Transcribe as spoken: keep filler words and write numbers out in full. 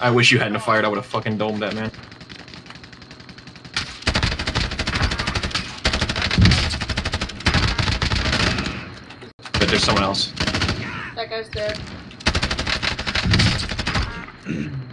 I wish you hadn't fired. I would have fucking domed that man. But there's someone else. That guy's dead.